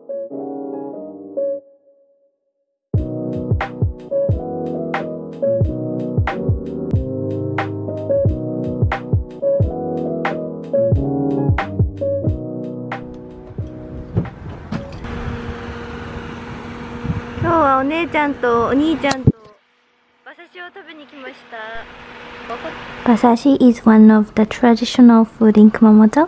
今日はお姉ちゃんとお兄ちゃんと馬刺しを食べに来ました。Basashi is one of the traditional food in Kumamoto.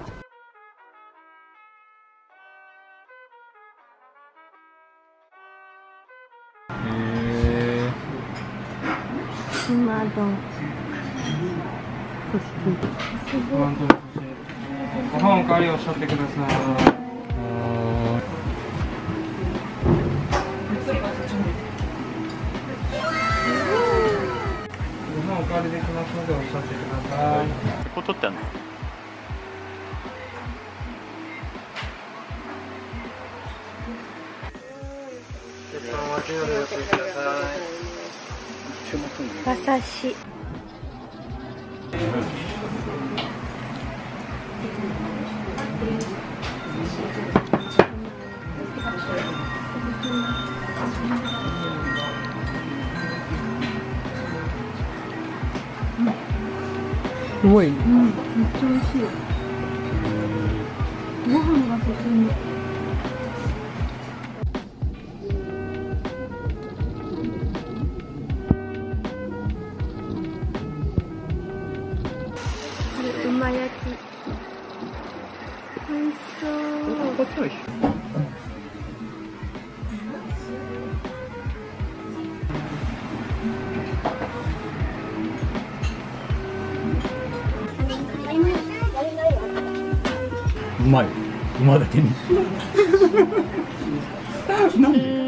Basashi. うまい。馬だけに。なんで？